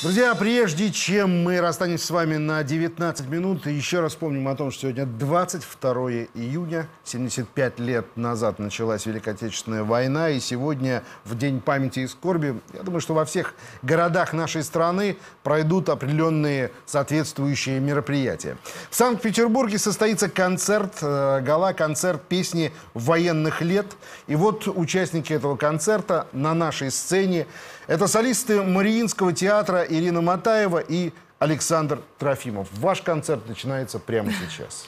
Друзья, прежде чем мы расстанемся с вами на 19 минут, еще раз помним о том, что сегодня 22 июня, 75 лет назад началась Великая Отечественная война, и сегодня, в День памяти и скорби, я думаю, что во всех городах нашей страны пройдут определенные соответствующие мероприятия. В Санкт-Петербурге состоится концерт, гала-концерт песни военных лет. И вот участники этого концерта на нашей сцене. Это солисты Мариинского театра Ирина Матаева и Александр Трофимов. Ваш концерт начинается прямо сейчас.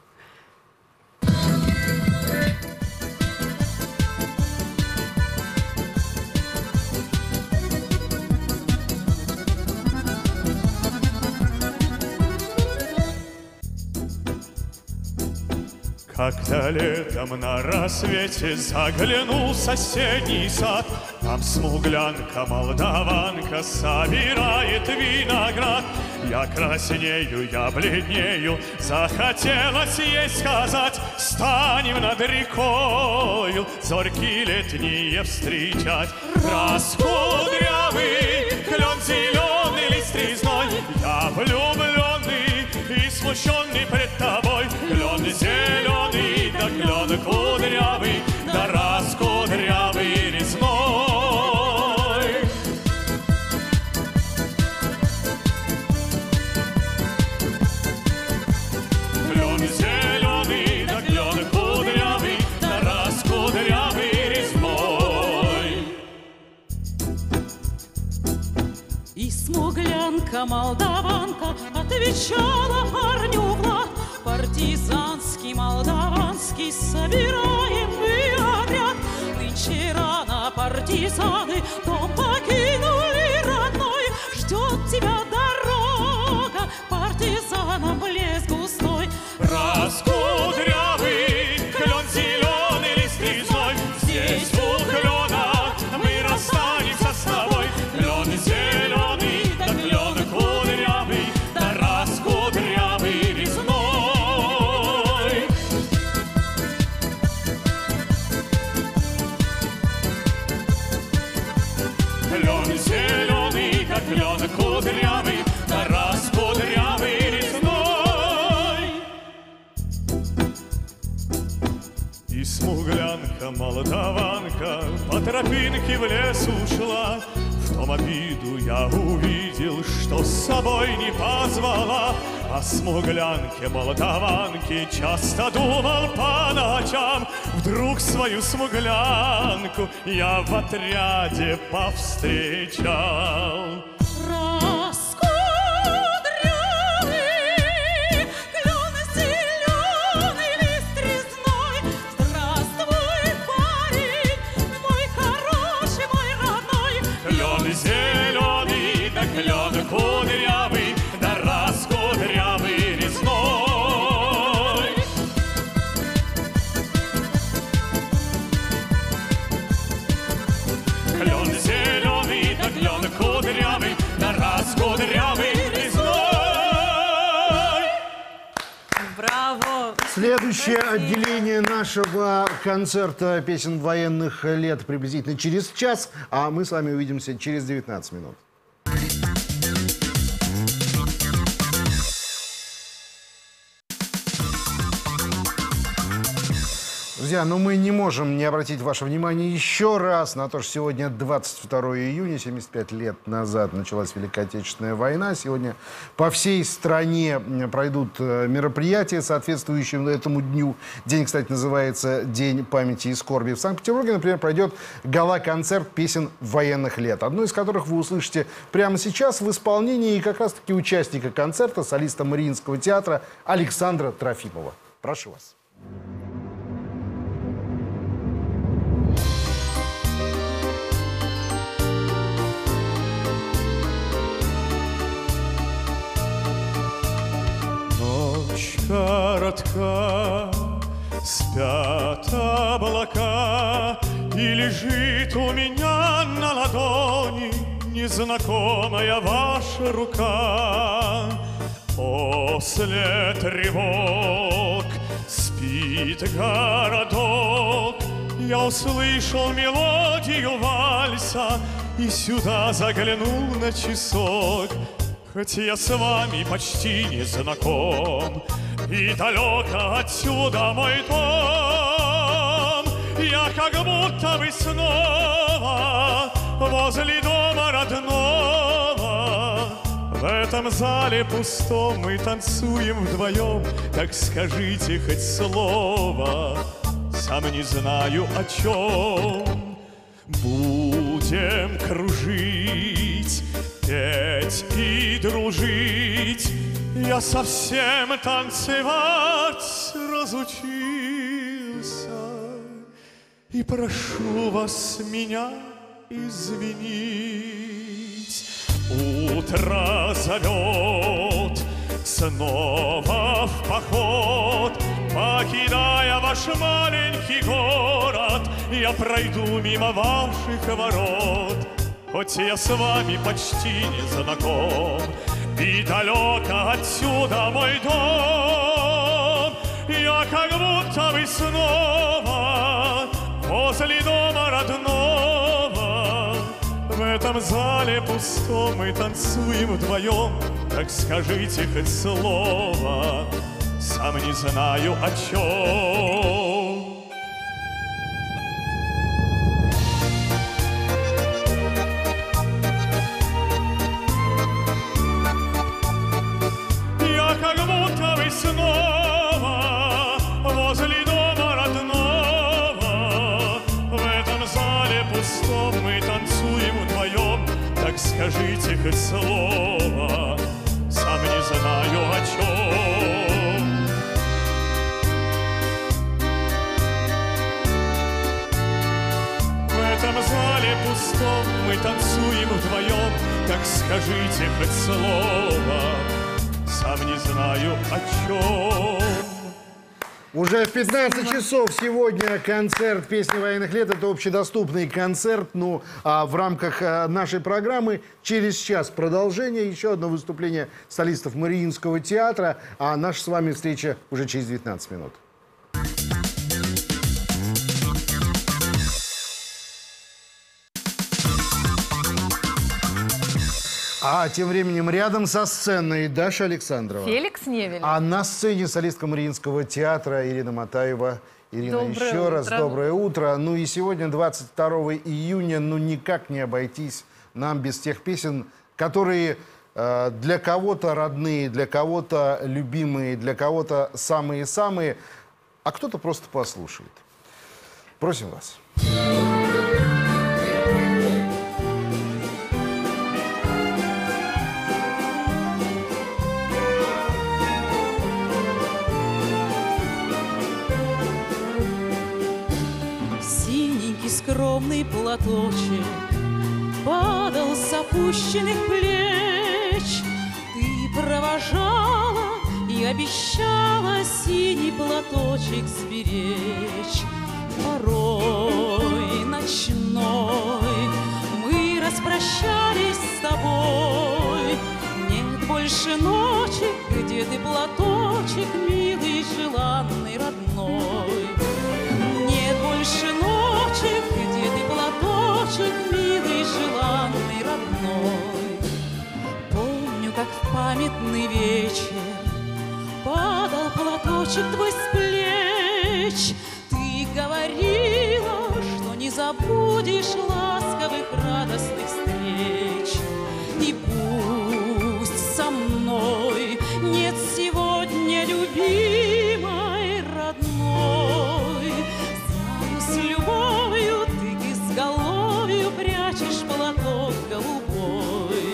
Как-то летом на рассвете заглянул в соседний сад. Там смуглянка, молдаванка собирает виноград. Я краснею, я бледнею, захотелось ей сказать: станем над рекою зорьки летние встречать. Раскудрявый клен зеленый лист резной, я влюбленный и смущенный пред тобой. Клен зеленый, да клен кудрявый, да раскудрявый резной. Клен зеленый, да клен кудрявый, да раскудрявый резной. И смуглянка, молдаванка отвечала парню Влад: партизанский, молдаванский собираем мы отряд. Нынче рано партизаны дом покинули родной. Ждет тебя дорога, партизанам лес густой. Раскудрявый клен зеленый лист резной, здесь у клена мы расстанемся с тобой. Клен зеленый, да клен кудрявый, да раскудрявый резной. Клен зеленый, да клен кудрявый, да раскудрявый резной. И смуглянка, молдаванка по тропинке в лес ушла. В том обиду я увидел, что с собой не позвала. О смуглянке, молдаванке часто думал по ночам. Вдруг свою смуглянку я в отряде повстречал. Зеленый, да клен кудрявый, да раскудрявый резной. Клен зеленый, да клен кудрявый, да раскудрявый резной. Браво! Следующее отделение нашего концерта песен военных лет приблизительно через час, а мы с вами увидимся через 19 минут. Друзья, но мы не можем не обратить ваше внимание еще раз на то, что сегодня 22 июня, 75 лет назад началась Великая Отечественная война. Сегодня по всей стране пройдут мероприятия, соответствующие этому дню. День, кстати, называется День памяти и скорби. В Санкт-Петербурге, например, пройдет гала-концерт песен военных лет, одну из которых вы услышите прямо сейчас в исполнении как раз-таки участника концерта, солиста Мариинского театра Александра Трофимова. Прошу вас. Коротка, спят облака, и лежит у меня на ладони незнакомая ваша рука. После тревог спит городок, я услышал мелодию вальса, и сюда заглянул на часок. Хоть я с вами почти не знаком, и далеко отсюда мой дом, я как будто бы снова возле дома родного. В этом зале пустом мы танцуем вдвоем, так скажите хоть слово, сам не знаю о чем. Будем кружить, петь и дружить, я совсем танцевать разучился, и прошу вас меня извинить. Утро зовет снова в поход, покидая ваш маленький город, я пройду мимо ваших ворот. Хоть я с вами почти не знаком, и далеко отсюда мой дом, я как будто бы снова возле дома родного. В этом зале пустом мы танцуем вдвоем, так скажите хоть слово, сам не знаю о чем. Я как будто бы снова возле дома родного. В этом зале пустом мы танцуем вдвоем, так скажите хоть слово, сам не знаю о чем. В этом зале пустом мы танцуем вдвоем, так скажите хоть слово, сам не знаю о чем. Уже в 15 часов сегодня концерт «Песни военных лет». Это общедоступный концерт. Ну, а в рамках нашей программы через час продолжение. Еще одно выступление солистов Мариинского театра. А наша с вами встреча уже через 19 минут. А тем временем рядом со сценой Даша Александрова. Феликс Невель. А на сцене солистка Мариинского театра Ирина Матаева. Ирина, Доброе еще раз утро. доброе утро. Ну и сегодня, 22 июня, ну никак не обойтись нам без тех песен, которые для кого-то родные, для кого-то любимые, для кого-то самые-самые, а кто-то просто послушает. Просим вас. Скромный платочек падал с опущенных плеч. Ты провожала и обещала синий платочек сберечь. Порой ночной мы распрощались с тобой. Нет больше ночи, где ты платочек, милый, желанный, родной. Нет больше ночи, где ты платочек, милый, желанный, родной. Помню, как в памятный вечер падал платочек твой с плеч. Ты говорила, что не забудешь ласковых, радостных встреч. И пусть со мной нет сегодня любимой, родной, с любовью ты к изголовью прячешь платок голубой.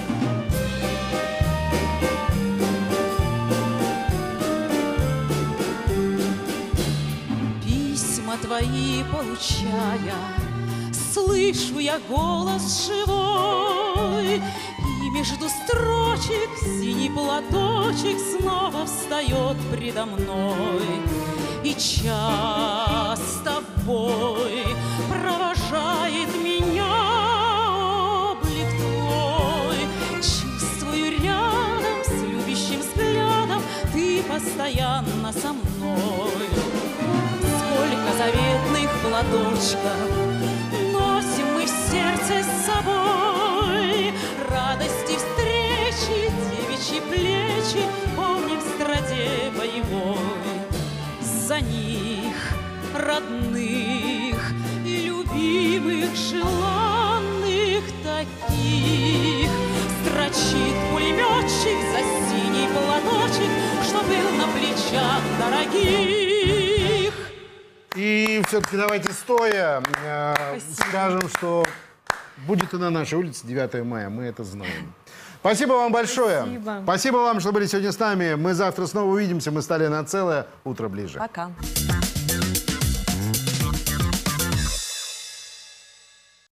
Письма твои получая, слышу я голос живой, и между строчек синий платочек снова встает предо мной. И час с тобой провожает меня облик твой. Чувствую рядом с любящим взглядом ты постоянно со мной. Сколько заветных платочков носим мы в сердце сердце с собой. Радости встречи, девичьи плечи помним в страде боевой. За них, родных и любимых, желанных таких, строчит пулеметчик за синий платочек, что был на плечах дорогих. И все-таки давайте стоя скажем, что будет и на нашей улице 9 мая. Мы это знаем. Спасибо вам большое. Спасибо. Спасибо вам, что были сегодня с нами. Мы завтра снова увидимся. Мы стали на целое утро ближе. Пока.